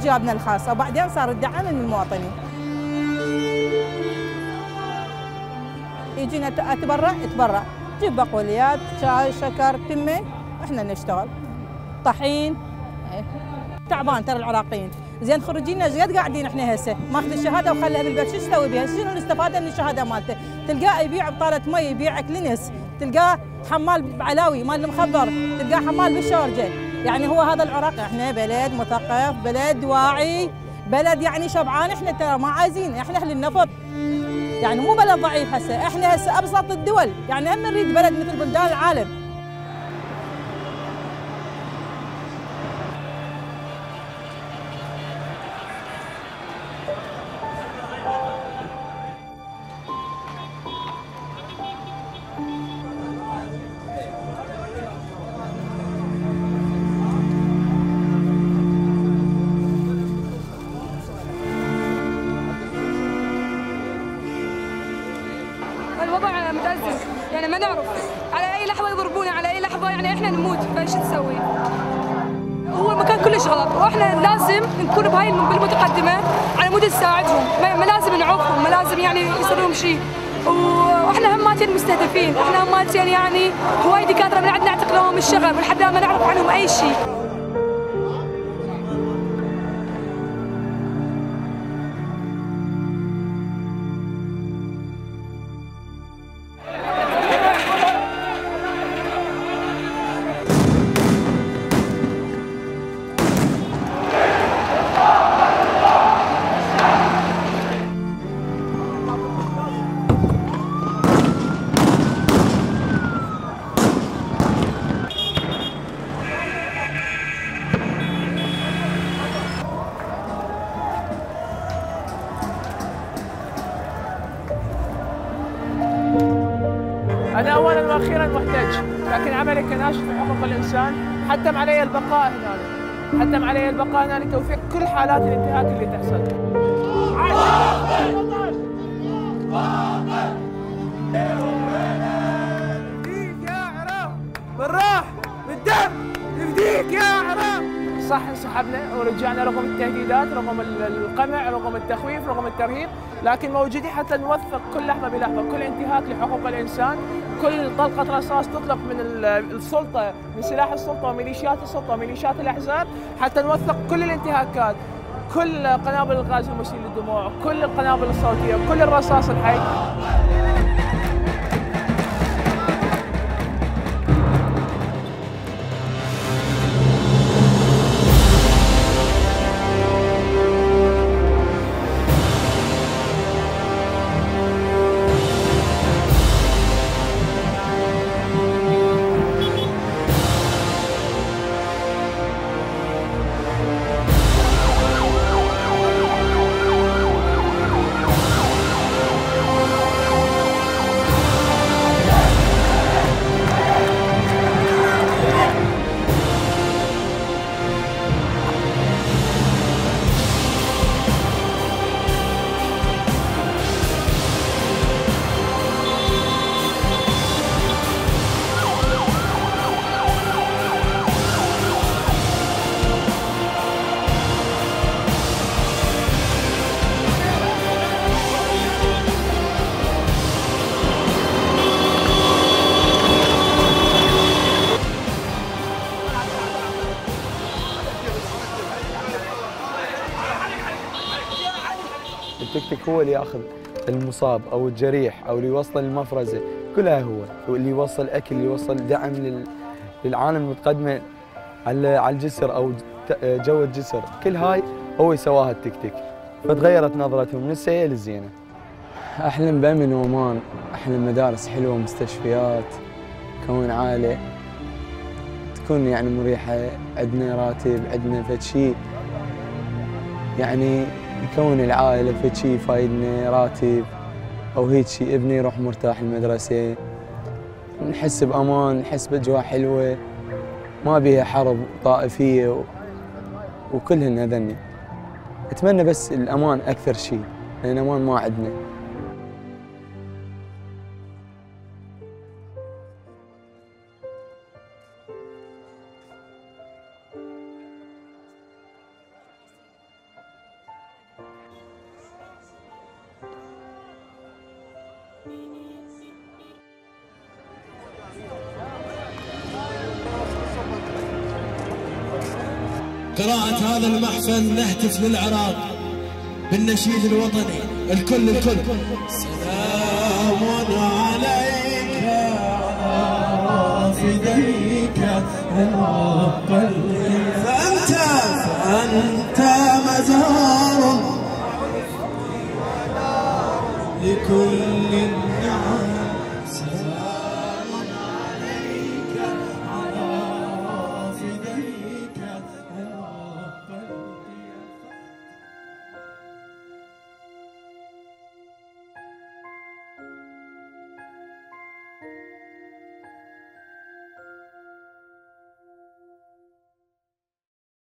جابنا الخاصة وبعدين صار الدعم من المواطنين. يجينا اتبرع جيب بقوليات شاي شكر تمه احنا نشتغل طحين. تعبان ترى العراقيين زين خرجينا ايش قد قاعدين احنا هسه ماخذ الشهاده وخليها بالبيت شو نسوي بها؟ شنو الاستفاده من الشهاده مالته؟ تلقاه يبيع بطاله مي يبيع كلينس، تلقاه حمال بعلاوي مال المخبر، تلقاه حمال بالشورجه. يعني هو هذا العراق؟ احنا بلد مثقف، بلد واعي، بلد يعني شبعان. احنا ترى ما عايزين، احنا اهل النفط يعني مو بلد ضعيف. هسه احنا هسه ابسط الدول، يعني هم نريد بلد مثل بلدان العالم. الوضع متأزم، يعني ما نعرف، على أي لحظة يضربونا، على أي لحظة يعني إحنا نموت، فإيش نسوي؟ هو المكان كلش غلط، وإحنا لازم نكون بهاي بالمتقدمة على مود نساعدهم، ما لازم نعوقهم، ما لازم يعني يصير لهم شيء. واحنا هماتين مستهدفين، احنا هماتين يعني هواي دكاتره من عندنا اعتقلوهم الشغل ولحد الان ما نعرف عنهم اي شيء. أنا أولاً وأخيراً محتج، لكن عملي كناشط في حقوق الإنسان حتم علي البقاء هنا، حتم علي البقاء هنا لتوفيق كل حالات الانتهاك اللي تحصل. نفديك يا عراق بالراح بالدم، نفديك يا عراق. صح انسحبنا ورجعنا رغم التهديدات، رغم القمع، رغم التخويف، رغم الترهيب، لكن موجودين حتى نوثق كل لحظه بلحظه كل انتهاك لحقوق الانسان، كل طلقه رصاص تطلق من السلطه، من سلاح السلطه وميليشيات السلطه وميليشيات الاحزاب، حتى نوثق كل الانتهاكات، كل قنابل الغاز المسيل للدموع، كل القنابل الصوتيه، كل الرصاص الحي. التكتيك هو اللي ياخذ المصاب او الجريح او اللي يوصل المفرزه، كلها هو واللي يوصل اكل، اللي يوصل دعم للعالم المتقدمه على الجسر او جو الجسر، كل هاي هو يسواها التكتيك. فتغيرت نظرتهم من السيئه للزينه. احلم بامن وامان، احلم مدارس حلوه، مستشفيات، كون عائله تكون يعني مريحه، عندنا راتب، عندنا فد شيء يعني يكون العائله فد شيء يفايدنا، راتب او هيك شيء، ابني يروح مرتاح المدرسه، نحس بامان، نحس باجواء حلوه ما بيها حرب طائفيه وكلهن هذني. اتمنى بس الامان اكثر شيء، لان الامان ما عندنا. قراءة هذا المحفل نهتف للعراق بالنشيد الوطني. الكل سلام عليك على فديك فأنت مزار لكل